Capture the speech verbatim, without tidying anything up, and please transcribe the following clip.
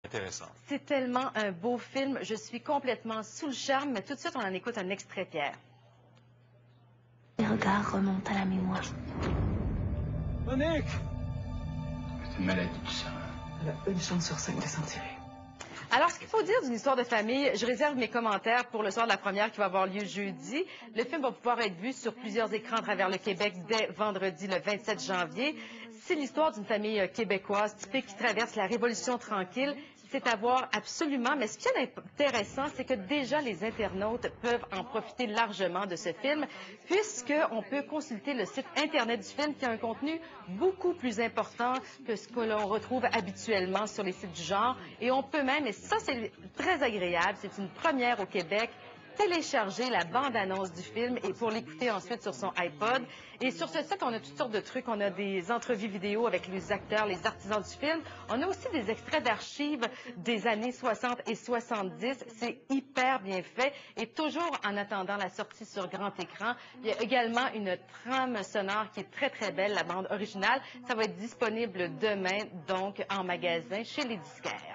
Intéressant. C'est tellement un beau film. Je suis complètement sous le charme, mais tout de suite, on en écoute un extrait, Pierre. Les regards remontent à la mémoire. Monique! C'est une maladie, tout ça. Elle a une chance sur cinq de s'en tirer. Alors, ce qu'il faut dire d'une histoire de famille, je réserve mes commentaires pour le soir de la première qui va avoir lieu jeudi. Le film va pouvoir être vu sur plusieurs écrans à travers le Québec dès vendredi, le vingt-sept janvier. C'est l'histoire d'une famille québécoise typique qui traverse la Révolution tranquille. C'est à voir absolument, mais ce qui est intéressant, c'est que déjà les internautes peuvent en profiter largement de ce film, puisqu'on peut consulter le site Internet du film qui a un contenu beaucoup plus important que ce que l'on retrouve habituellement sur les sites du genre. Et on peut même, et ça c'est très agréable, c'est une première au Québec, télécharger la bande-annonce du film et pour l'écouter ensuite sur son iPod. Et sur ce site, on a toutes sortes de trucs. On a des entrevues vidéo avec les acteurs, les artisans du film. On a aussi des extraits d'archives des années soixante et soixante-dix. C'est hyper bien fait. Et toujours en attendant la sortie sur grand écran, il y a également une trame sonore qui est très, très belle, la bande originale. Ça va être disponible demain, donc, en magasin chez les disquaires.